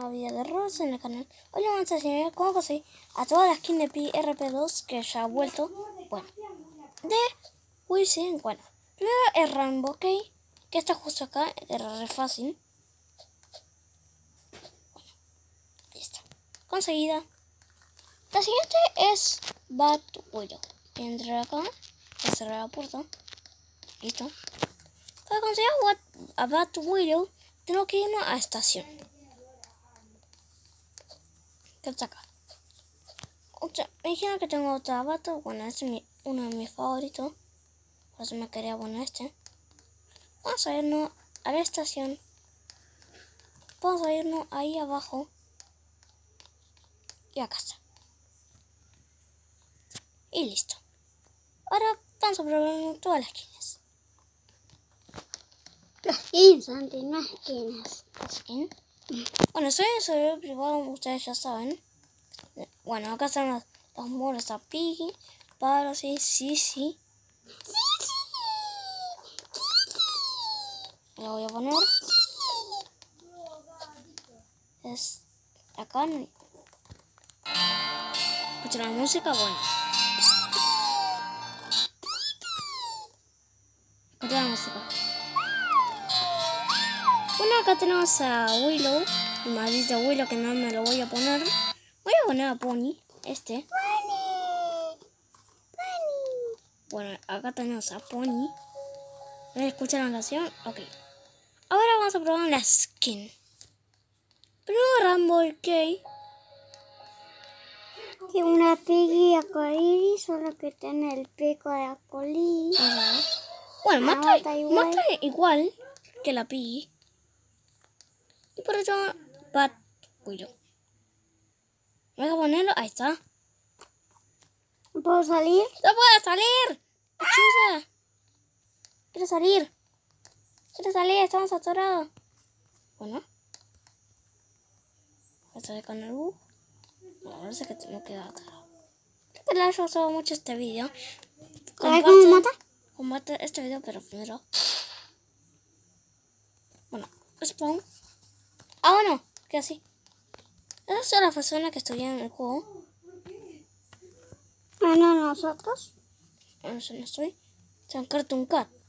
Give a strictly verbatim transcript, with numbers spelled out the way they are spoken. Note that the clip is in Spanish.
nuevo video de Roblox en el canal. Hoy le vamos a enseñar cómo conseguir a toda la skin de Pi R P dos que ya ha vuelto. Bueno, de Wisin. Bueno, primero el Rainbow, ¿ok? Que está justo acá, era re fácil. Bueno, ahí está. Conseguida. La siguiente es Bat Widow. Entrar acá, a cerrar la puerta. Listo. Para conseguir a Bat Widow, tengo que irnos a estación. ¿Qué está acá? Otra, me dijeron que tengo otra bata. Bueno, este es mi, uno de mis favoritos. Por eso me quería poner este. Vamos a irnos a la estación. Vamos a irnos ahí abajo. Y acá está. Y listo. Ahora vamos a probar todas las skins. Las skins, antes, no skins. ¿Skin? Bueno, soy en servidor privado, ustedes ya saben. Bueno, acá están los, los monos a Piggy, para sí, sí, sí. La voy a poner. Es acá. Escucha la música, bueno. Escucha la música. Bueno, acá tenemos a Willow. El maldito Willow que no me lo voy a poner. Voy a poner a Pony. Este. Bueno, acá tenemos a Pony. ¿Me escuchan la canción? Ok. Ahora vamos a probar la skin. Primero Rainbow, ok. Tiene una Piggy arcoíris, solo que tiene el pico de arcoíris. Ajá. Bueno, mata, mata, igual. mata igual que la Piggy. Y por eso, Bat Widow. Voy a ponerlo, ahí está. ¿Puedo salir? ¡No puedo salir! ¡Ayuda! Quiero salir. Quiero salir, estamos atorados. Bueno. Voy a salir con el bug. Bueno, no sé que tengo que quedar atrás. Espero que les haya gustado mucho este video. A ver cómo mata. Combate este video, pero primero. Bueno, spawn. Ah, bueno, que así. Esas son las personas que estuvieron en el juego. Ah, no, nosotros. Bueno, yo no estoy. Son Cartoon Cat.